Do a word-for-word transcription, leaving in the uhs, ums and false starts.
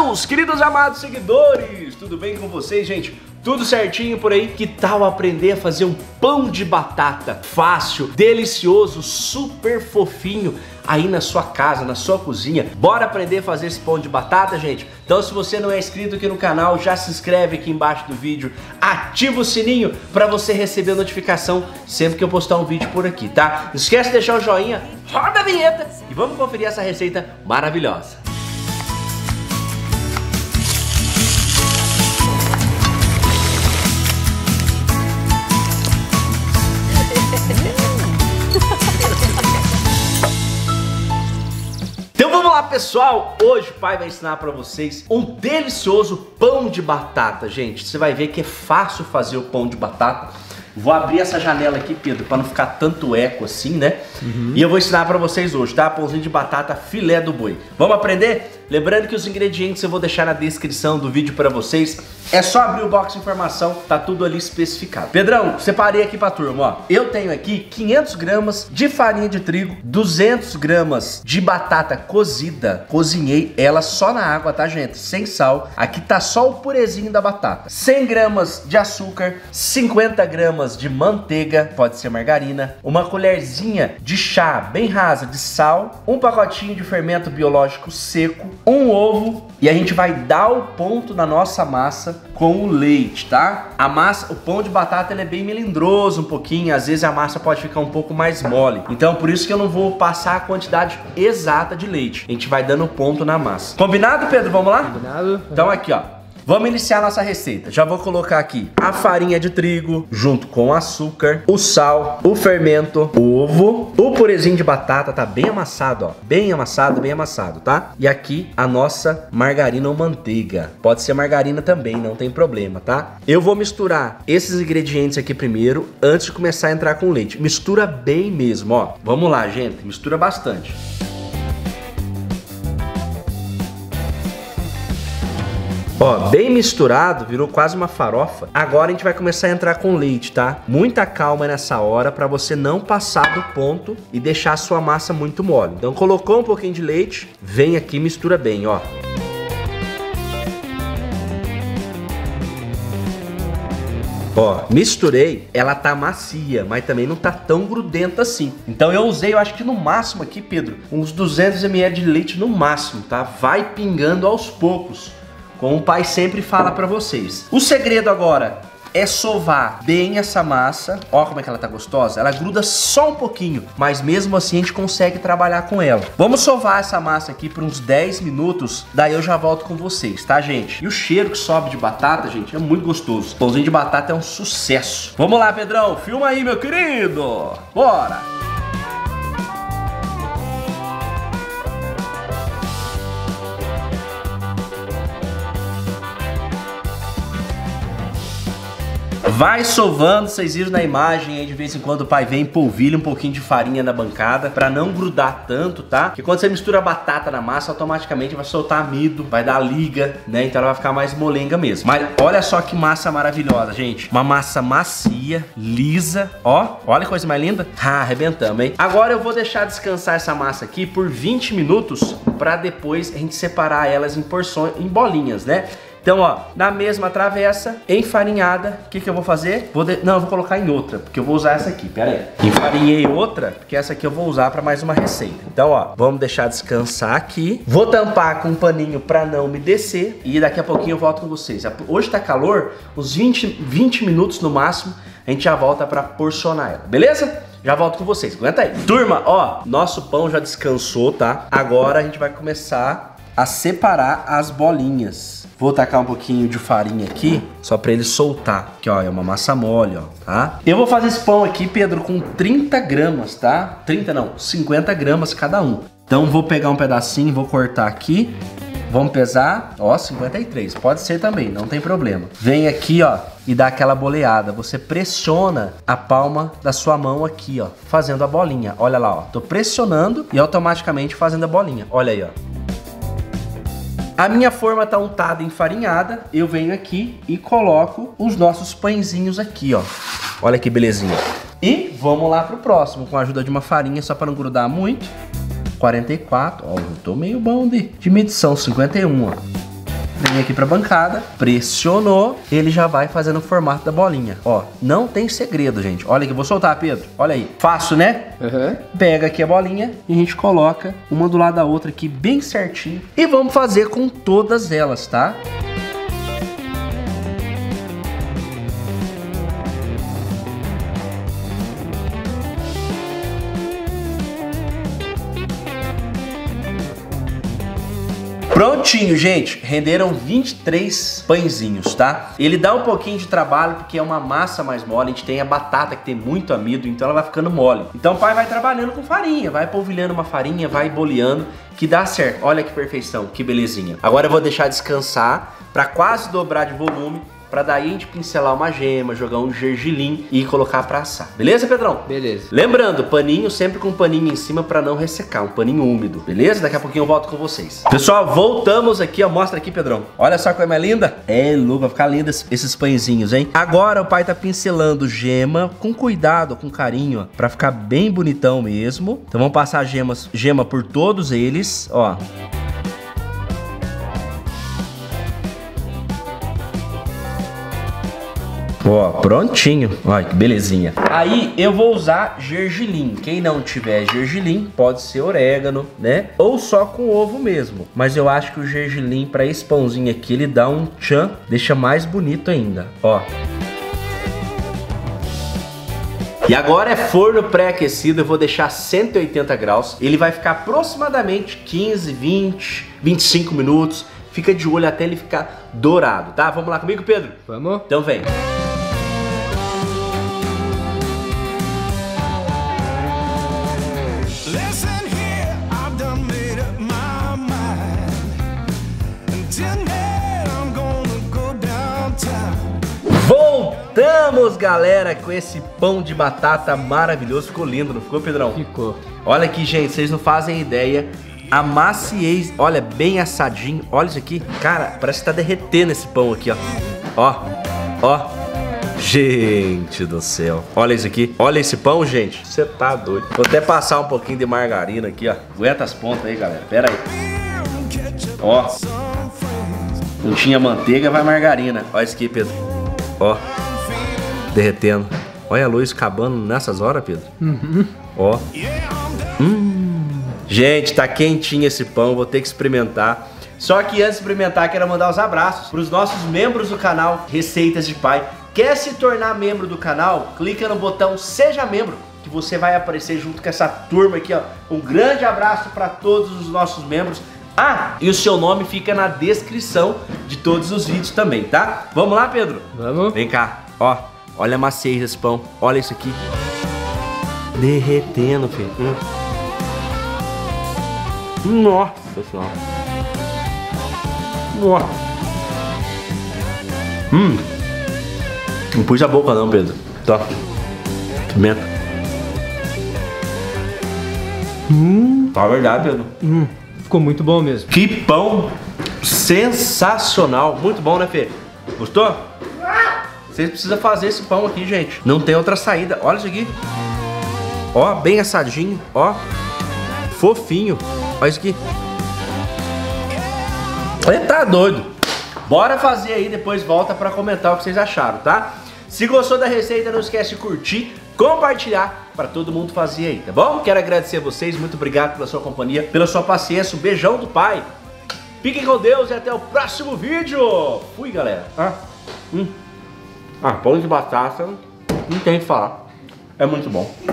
Meus queridos amados seguidores, tudo bem com vocês, gente? Tudo certinho por aí? Que tal aprender a fazer um pão de batata fácil, delicioso, super fofinho aí na sua casa, na sua cozinha? Bora aprender a fazer esse pão de batata, gente? Então, se você não é inscrito aqui no canal, já se inscreve aqui embaixo do vídeo, ativa o sininho para você receber a notificação sempre que eu postar um vídeo por aqui, tá? Não esquece de deixar o joinha, roda a vinheta e vamos conferir essa receita maravilhosa. Olá pessoal, hoje o pai vai ensinar pra vocês um delicioso pão de batata, gente. Você vai ver que é fácil fazer o pão de batata. Vou abrir essa janela aqui, Pedro, pra não ficar tanto eco assim, né? Uhum. E eu vou ensinar pra vocês hoje, tá? Pãozinho de batata filé do boi. Vamos aprender? Lembrando que os ingredientes eu vou deixar na descrição do vídeo pra vocês. É só abrir o box de informação, tá tudo ali especificado. Pedrão, separei aqui pra turma, ó. Eu tenho aqui quinhentos gramas de farinha de trigo, duzentos gramas de batata cozida. Cozinhei ela só na água, tá, gente? Sem sal. Aqui tá só o purezinho da batata. cem gramas de açúcar, cinquenta gramas de manteiga, pode ser margarina, uma colherzinha de chá bem rasa de sal, um pacotinho de fermento biológico seco, um ovo, e a gente vai dar o ponto na nossa massa com o leite, tá? A massa, o pão de batata, ele é bem melindroso um pouquinho, às vezes a massa pode ficar um pouco mais mole. Então por isso que eu não vou passar a quantidade exata de leite. A gente vai dando ponto na massa. Combinado, Pedro? Vamos lá? Combinado. Então aqui, ó. Vamos iniciar nossa receita. Já vou colocar aqui a farinha de trigo junto com o açúcar, o sal, o fermento, o ovo, o purezinho de batata, tá bem amassado, ó. Bem amassado, bem amassado, tá? E aqui a nossa margarina ou manteiga. Pode ser margarina também, não tem problema, tá? Eu vou misturar esses ingredientes aqui primeiro, antes de começar a entrar com o leite. Mistura bem mesmo, ó. Vamos lá, gente. Mistura bastante. Ó, bem misturado, virou quase uma farofa. Agora a gente vai começar a entrar com leite, tá? Muita calma nessa hora pra você não passar do ponto e deixar a sua massa muito mole. Então colocou um pouquinho de leite, vem aqui e mistura bem, ó. Ó, misturei, ela tá macia, mas também não tá tão grudenta assim. Então eu usei, eu acho que no máximo aqui, Pedro, uns duzentos mililitros de leite no máximo, tá? Vai pingando aos poucos, como o pai sempre fala pra vocês. O segredo agora é sovar bem essa massa. Ó como é que ela tá gostosa. Ela gruda só um pouquinho, mas mesmo assim a gente consegue trabalhar com ela. Vamos sovar essa massa aqui por uns dez minutos, daí eu já volto com vocês, tá, gente? E o cheiro que sobe de batata, gente, é muito gostoso. O pãozinho de batata é um sucesso. Vamos lá, Pedrão, filma aí, meu querido. Bora! Vai sovando, vocês viram na imagem aí, de vez em quando o pai vem e polvilha um pouquinho de farinha na bancada pra não grudar tanto, tá? Porque quando você mistura a batata na massa, automaticamente vai soltar amido, vai dar liga, né? Então ela vai ficar mais molenga mesmo. Mas olha só que massa maravilhosa, gente. Uma massa macia, lisa, ó. Olha que coisa mais linda. Ah, arrebentamos, hein? Agora eu vou deixar descansar essa massa aqui por vinte minutos pra depois a gente separar elas em porções, em bolinhas, né? Então, ó, na mesma travessa, enfarinhada, o que que eu vou fazer? Vou de... Não, eu vou colocar em outra, porque eu vou usar essa aqui, pera aí. Enfarinhei outra, porque essa aqui eu vou usar para mais uma receita. Então, ó, vamos deixar descansar aqui. Vou tampar com um paninho para não umedecer e daqui a pouquinho eu volto com vocês. Hoje tá calor, uns vinte, vinte minutos no máximo, a gente já volta para porcionar ela, beleza? Já volto com vocês, aguenta aí. Turma, ó, nosso pão já descansou, tá? Agora a gente vai começar a separar as bolinhas. Vou tacar um pouquinho de farinha aqui, só pra ele soltar. Aqui, ó, é uma massa mole, ó, tá? Eu vou fazer esse pão aqui, Pedro, com trinta gramas, tá? trinta não, cinquenta gramas cada um. Então vou pegar um pedacinho, vou cortar aqui. Vamos pesar, ó, cinquenta e três. Pode ser também, não tem problema. Vem aqui, ó, e dá aquela boleada. Você pressiona a palma da sua mão aqui, ó, fazendo a bolinha. Olha lá, ó, tô pressionando e automaticamente fazendo a bolinha. Olha aí, ó. A minha forma tá untada, enfarinhada. Eu venho aqui e coloco os nossos pãezinhos aqui, ó. Olha que belezinha. E vamos lá pro próximo, com a ajuda de uma farinha, só para não grudar muito. quarenta e quatro, ó, eu tô meio bom de, de medição, cinquenta e um, ó. Vem aqui pra bancada, pressionou, ele já vai fazendo o formato da bolinha. Ó, não tem segredo, gente. Olha aqui, vou soltar, Pedro. Olha aí. Fácil, né? Uhum. Pega aqui a bolinha e a gente coloca uma do lado da outra aqui bem certinho. E vamos fazer com todas elas, tá? Prontinho, gente. Renderam vinte e três pãezinhos, tá? Ele dá um pouquinho de trabalho porque é uma massa mais mole. A gente tem a batata que tem muito amido, então ela vai ficando mole. Então o pai vai trabalhando com farinha, vai polvilhando uma farinha, vai boleando, que dá certo. Olha que perfeição, que belezinha. Agora eu vou deixar descansar pra quase dobrar de volume, pra daí a gente pincelar uma gema, jogar um gergelim e colocar pra assar. Beleza, Pedrão? Beleza. Lembrando, paninho sempre com um paninho em cima pra não ressecar, um paninho úmido, beleza? Daqui a pouquinho eu volto com vocês. Pessoal, voltamos aqui, ó, mostra aqui, Pedrão. Olha só como é linda. É, louco, vai ficar lindo esses pãezinhos, hein? Agora o pai tá pincelando gema com cuidado, com carinho, ó, pra ficar bem bonitão mesmo. Então vamos passar gemas, gema por todos eles, ó. Ó, prontinho. Olha que belezinha. Aí eu vou usar gergelim. Quem não tiver gergelim, pode ser orégano, né? Ou só com ovo mesmo. Mas eu acho que o gergelim para esse pãozinho aqui, ele dá um tchan, deixa mais bonito ainda. Ó. E agora é forno pré-aquecido, eu vou deixar cento e oitenta graus. Ele vai ficar aproximadamente quinze, vinte, vinte e cinco minutos. Fica de olho até ele ficar dourado, tá? Vamos lá comigo, Pedro? Vamos. Então vem. Voltamos, galera, com esse pão de batata maravilhoso. Ficou lindo, não ficou, Pedrão? Ficou. Olha aqui, gente, vocês não fazem ideia. A maciez, olha, bem assadinho. Olha isso aqui, cara, parece que tá derretendo esse pão aqui, ó. Ó, ó. Gente do céu. Olha isso aqui, olha esse pão, gente. Você tá doido. Vou até passar um pouquinho de margarina aqui, ó. Aguenta as pontas aí, galera, pera aí. Ó. Não tinha manteiga, vai margarina. Olha isso aqui, Pedro. Ó. Derretendo. Olha a luz acabando nessas horas, Pedro. Uhum. Ó. Hum. Gente, tá quentinho esse pão, vou ter que experimentar. Só que antes de experimentar, quero mandar os abraços para os nossos membros do canal Receitas de Pai. Quer se tornar membro do canal? Clica no botão Seja Membro, que você vai aparecer junto com essa turma aqui, ó. Um grande abraço para todos os nossos membros. Ah, e o seu nome fica na descrição de todos os vídeos também, tá? Vamos lá, Pedro? Vamos. Vem cá, ó. Olha a maciez desse pão. Olha isso aqui. Derretendo, filho. Hum. Nossa senhora. Nossa. Hum. Não pus a boca não, Pedro. Tá. Pimenta. Hum. Tá verdade, Pedro. Hum. Ficou muito bom mesmo. Que pão sensacional. Muito bom, né, Fê? Gostou? Vocês precisam fazer esse pão aqui, gente. Não tem outra saída. Olha isso aqui. Ó, bem assadinho. Ó. Fofinho. Olha isso aqui. Ele tá doido. Bora fazer aí, depois volta pra comentar o que vocês acharam, tá? Se gostou da receita, não esquece de curtir, compartilhar pra todo mundo fazer aí, tá bom? Quero agradecer a vocês, muito obrigado pela sua companhia, pela sua paciência, um beijão do pai. Fiquem com Deus e até o próximo vídeo. Fui, galera. Ah, hum. ah pão de batata, não tem o que falar. É muito bom.